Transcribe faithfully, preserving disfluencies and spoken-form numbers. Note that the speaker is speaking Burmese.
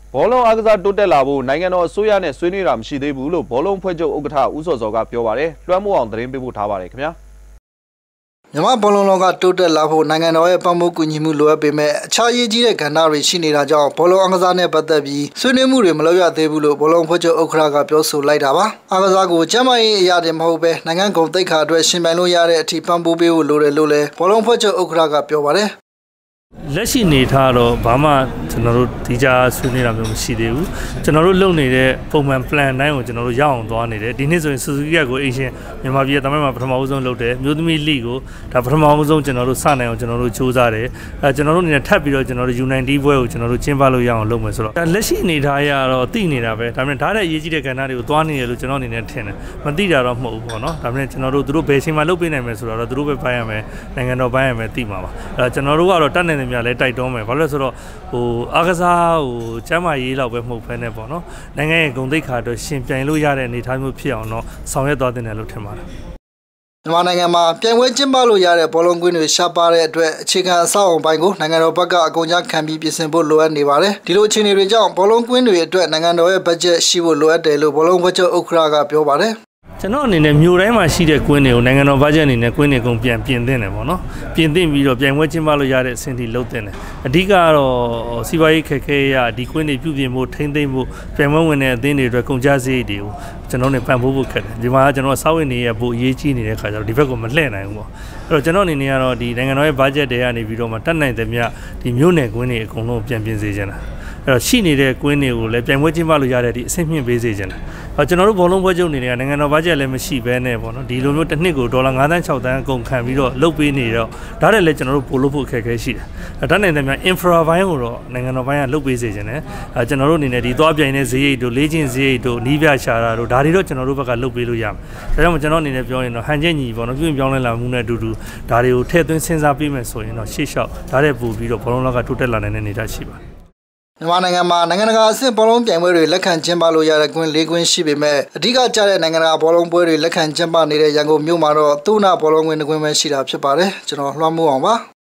ဘောလုံးအားကစားတိုးတက်လာဖို့နိုင်ငံတော်အစိုးရနဲ့ဆွေးနွေးတာမရှိသေးဘူးလို့ဘောလုံးဖွဲ့ချုပ်ဥက္ကဋ္ဌဦးစောစောကပြောပါတယ်လွှမ်းမိုးအောင်သတင်းပေးပို့ထားပါတယ်ခင်ဗျာမြန်မာဘောလုံးလောကတိုးတက်လာဖို့နိုင်ငံတော်ရဲ့ပံ့ပိုးကူညီမှုလိုအပ်ပေမဲ့အခြားရေးကြီးတဲ့ကဏ္ဍတွေရှိနေတာကြောင့်ဘောလုံးအားကစားနဲ့ပတ်သက်ပြီးဆွေးနွေးမှုတွေမလုပ်ရသေးဘူးလို့ဘောလုံးဖွဲ့ချုပ်ဥက္ကဋ္ဌကပြောဆိုလိုက်တာပါအားကစားကိုကျန်းမာရေးအရာတွေမဟုတ်ဘဲနိုင်ငံကုန်သိက္ခာအတွက်ရှင်ပြိုင်လို့ရတဲ့အထိပံ့ပိုးပေးဖို့လိုတယ်လို့လည်းဘောလုံးဖွဲ့ချုပ်ဥက္ကဋ္ဌကပြောပါတယ်လက်ရှိနေထားတော့ဘာမှကျွန်တော်တို့ဒီကြားဆွေးနွေးတာမျိုးမရှိသေးဘူးကျွန်တော်တို့လုပ်နေတဲ့ပုံမှန် plan တိုင်းကိုကျွန်တော်တို့ရအောင်သွားနေတယ်ဒီနေ့ဆိုရင် Suzuki ကိုအရှင်မြန်မာပြည်တမိုင်းမှာပထမဆုံးလုပ်တယ်မြို့သမီး league ကိုဒါပထမဆုံးကျွန်တော်တို့စနိုင်အောင်ကျွန်တော်တို့စူးစမ်းတယ်အဲကျွန်တော်တို့အနေနဲ့ထပ်ပြီးတော့ကျွန်တော်တို့ U နာইনটি ဘွဲကိုကျွန်တော်တို့ကျင်းပလို့ရအောင်လုပ်မယ်ဆိုတော့လက်ရှိနေထားရတော့သိနေတာပဲဒါပေမဲ့ဒါတဲ့အရေးကြီးတဲ့ကဏ္ဍတွေကိုသွားနေတယ်လို့ကျွန်တော်အနေနဲ့ထင်တယ်မသိတာတော့မဟုတ်ဘူးပေါ့နော်ဒါပေမဲ့ကျွန်တော်တို့သူတို့ဘယ်ချိန်မှလုပ်ပေးနိုင်မယ်ဆိုတော့သူတို့ပဲပိုင်းရမယ်နိုင်ငံတော်ပိုင်းရမယ်သိမှာပါအဲကျွန်တော်တို့ကတော့တတ်နိုင်တယ်များလဲတိုက်တွန်းမယ်ဘာလို့လဲဆိုတော့ဟိုအားကစားဟိုကျမ်းမာရေးလောက်ပဲမဟုတ်ဘဲနဲ့ပေါ့နော်နိုင်ငံရဲ့ဂုဏ်သိက္ခာအတွက်ရှင်ပြိုင်လို့ရတဲ့အနေအထားမျိုးဖြစ်အောင်တော့ဆောင်ရွက်သွားတင်တယ်လို့ထင်ပါတယ်မြန်မာနိုင်ငံမှာပြိုင်ပွဲကျင်းပလို့ရတဲ့ဘောလုံးကွင်းတွေရှားပါတဲ့အတွက်အခြေခံအဆောက်အုံပိုင်းကိုနိုင်ငံတော်ဘက်ကအကုန်ကြားခံပြီးပြင်ဆင်ဖို့လိုအပ်နေပါတယ်ဒီလိုအခြေအနေတွေကြောင့်ဘောလုံးကွင်းတွေအတွက်နိုင်ငံတော်ရဲ့ဘတ်ဂျက်ရှိဖို့လိုအပ်တယ်လို့ဘောလုံးဖွဲ့ချုပ်ဥက္ကဋ္ဌကပြောပါတယ်ကျွန်တော်အနေနဲ့မြို့တိုင်းမှာရှိတဲ့ကွင်းတွေကိုနိုင်ငံတော်ဘတ်ဂျက်အနေနဲ့ကွင်းတွေကုန်ပြန်ပြင်သင့်တယ်ပေါ့နော်ပြင်သင့်ပြီးတော့ပြိုင်ပွဲကျင်းပလို့ရတဲ့အဆင့်ထိလုပ်သင့်တယ်အဓိကကတော့စီးပွားရေးခက်ခဲရဒီကွင်းတွေပြုပြင်ဖို့ထိမ့်သိမ့်ဖို့ပြိုင်ပွဲဝင်တဲ့အသင်းတွေအတွက်ကုန်ကျစရိတ်တွေကိုကျွန်တော်နေပံ့ပိုးဖို့ခက်တယ်ဒီမှာကျွန်တော်စာဝင်နေရဖို့အရေးကြီးနေတဲ့ခါကျတော့ဒီဘက်ကိုမလှည့်နိုင်ဘူးပေါ့အဲ့တော့ကျွန်တော်အနေနဲ့ကတော့ဒီနိုင်ငံတော်ရဲ့ဘတ်ဂျက်တွေကနေပြီးတော့မှတတ်နိုင်တဲ့မြဒီမြို့နယ်ကွင်းတွေအကုန်လုံးပြန်ပြင်စေချင်တာအဲ့တော့ရှိနေတဲ့ကွင်းတွေကိုလည်းပြိုင်ပွဲကျင်းပလို့ရတဲ့ဒီအဆင့်မြင့်ပေးစေချင်တယ်။အဲကျွန်တော်တို့ဘောလုံးပွဲချုပ်နေတဲ့နိုင်ငံတော်ဘတ်ဂျက်လည်းမရှိဘဲနဲ့ပေါ့နော်ဒီလိုမျိုးတစ်နှစ်ကိုဒေါ်လာငါးသန်းခြောက်သန်းအကုန်ခံပြီးတော့လုပ်ပေးနေတော့ဒါတည်းလည်းကျွန်တော်တို့ပို့လို့ဖို့အခက်အခဲရှိတယ်။အဲဒါနဲ့တည်းများ infra ဘိုင်းကိုတော့နိုင်ငံတော်ဘိုင်းကလုပ်ပေးစေချင်တယ်။အဲကျွန်တော်တို့အနေနဲ့ဒီသွားပြိုင်တဲ့ဈေးရိတ်တို့လေးချင်းဈေးရိတ်တို့နီးပြရှာတာတို့ဒါတွေတော့ကျွန်တော်တို့ဘက်ကလုပ်ပေးလို့ရမယ်။ဒါကြောင့်ကျွန်တော်အနေနဲ့ပြောရင်တော့ဟန်ချက်ညီပေါ့နော်ပြုပြင်ပြောင်းလဲလာမှုနဲ့အတူတူဒါတွေကိုထည့်သွင်းစဉ်းစားပေးမယ်ဆိုရင်တော့ရှေ့လျှောက်ဒါတဲ့ပို့ပြီးတော့ဘောလုံးလောကတိုးတက်လာနိုင်တဲ့အနေအထားရှိပါတယ်မြန်မာနိုင်ငံမှာနိုင်ငံတကာအဆင့်ဘောလုံးပြိုင်ပွဲတွေလက်ခံကျင်းပလို့ရတဲ့ကွင်း၄ကွင်းရှိပေမဲ့အဓိကကျတဲ့နိုင်ငံတကာဘောလုံးပွဲတွေလက်ခံကျင်းပနေတဲ့ရန်ကုန်မြို့မှာတော့သုဏဘောလုံးကွင်းတစ်ကွင်းပဲရှိတာဖြစ်ပါတယ်ကျွန်တော်လွှမ်းမိုးအောင်ပါ